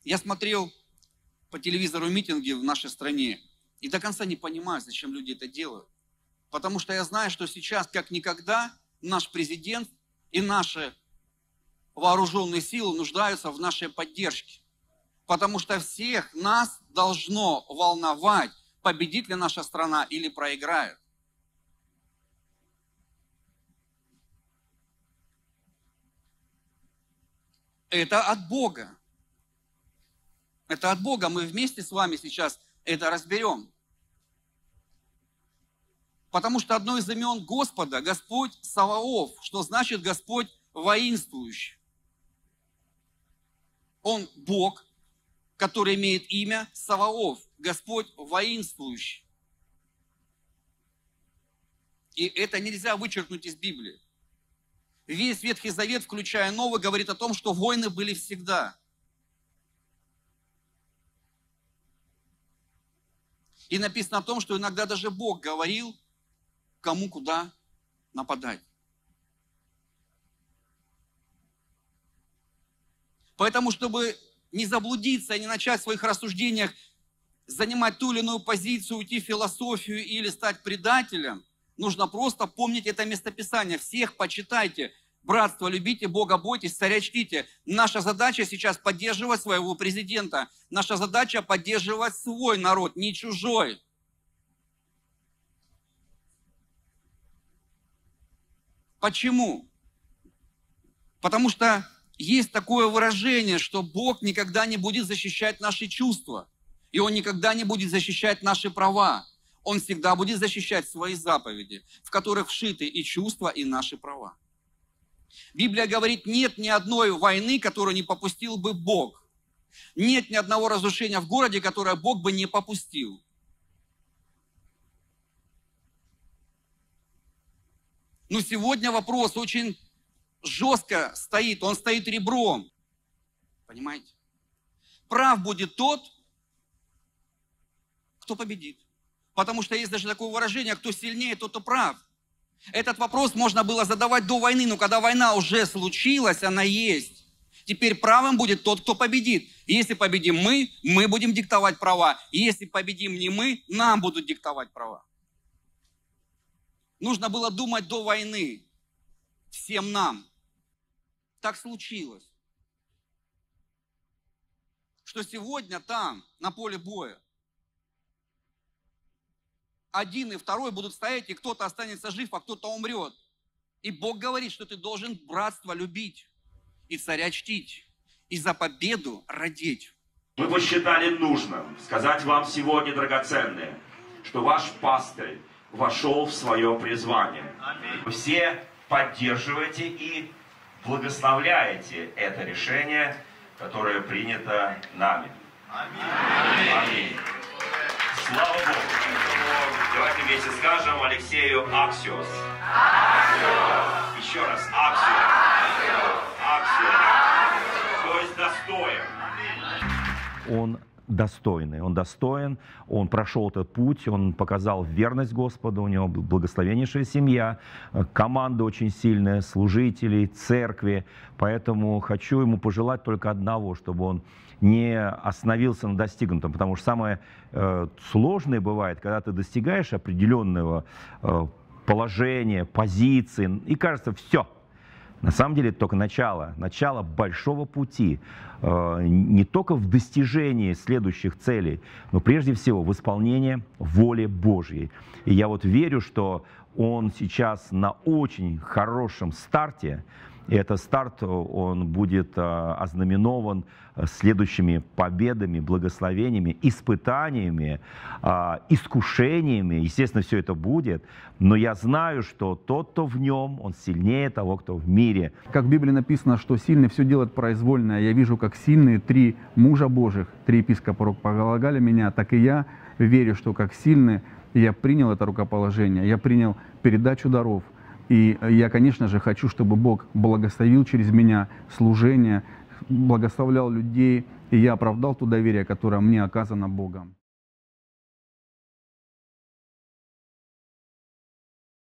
Я смотрел по телевизору митинги в нашей стране и до конца не понимаю, зачем люди это делают. Потому что я знаю, что сейчас, как никогда, наш президент и наши вооруженные силы нуждаются в нашей поддержке. Потому что всех нас должно волновать, победит ли наша страна или проиграет. Это от Бога. Это от Бога. Мы вместе с вами сейчас это разберем. Потому что одно из имен Господа, Господь Саваоф, что значит Господь воинствующий. Он Бог, который имеет имя Саваоф, Господь воинствующий. И это нельзя вычеркнуть из Библии. Весь Ветхий Завет, включая Новый, говорит о том, что войны были всегда. И написано о том, что иногда даже Бог говорил, кому куда нападать. Поэтому, чтобы не заблудиться и не начать в своих рассуждениях занимать ту или иную позицию, уйти в философию или стать предателем, нужно просто помнить это местописание. Всех почитайте, братство любите, Бога бойтесь, царя чтите. Наша задача сейчас поддерживать своего президента. Наша задача поддерживать свой народ, не чужой. Почему? Потому что есть такое выражение, что Бог никогда не будет защищать наши чувства. И Он никогда не будет защищать наши права. Он всегда будет защищать свои заповеди, в которых вшиты и чувства, и наши права. Библия говорит, нет ни одной войны, которую не попустил бы Бог. Нет ни одного разрушения в городе, которое Бог бы не попустил. Но сегодня вопрос очень жестко стоит, он стоит ребром. Понимаете? Прав будет тот, кто победит. Потому что есть даже такое выражение, кто сильнее, тот и прав. Этот вопрос можно было задавать до войны, но когда война уже случилась, она есть. Теперь правым будет тот, кто победит. И если победим мы будем диктовать права. И если победим не мы, нам будут диктовать права. Нужно было думать до войны. Всем нам. Так случилось. Что сегодня там, на поле боя, один и второй будут стоять, и кто-то останется жив, а кто-то умрет. И Бог говорит, что ты должен братство любить, и царя чтить, и за победу родить. Мы посчитали нужным сказать вам сегодня, драгоценные, что ваш пастырь вошел в свое призвание. Вы все поддерживаете и благословляете это решение, которое принято нами. Аминь. Слава Богу. Давайте вместе скажем Алексею Аксиос. Еще раз. Аксиос. Аксиос. То есть достоин. Он достоин, он прошел этот путь, он показал верность Господу, у него благословеннейшая семья, команда очень сильная, служителей, церкви, поэтому хочу ему пожелать только одного, чтобы он не остановился на достигнутом, потому что самое сложное бывает, когда ты достигаешь определенного положения, позиции, и кажется, все. На самом деле это только начало большого пути, не только в достижении следующих целей, но прежде всего в исполнении воли Божьей. И я вот верю, что он сейчас на очень хорошем старте, и этот старт, он будет ознаменован следующими победами, благословениями, испытаниями, искушениями. Естественно, все это будет, но я знаю, что тот, кто в нем, он сильнее того, кто в мире. Как в Библии написано, что сильный все делает произвольно, я вижу, как сильные 3 мужа Божьих, 3 епископа рукополагали меня, так и я верю, что как сильные я принял это рукоположение, я принял передачу даров. И я, конечно же, хочу, чтобы Бог благословил через меня служение, благословлял людей, и я оправдал то доверие, которое мне оказано Богом.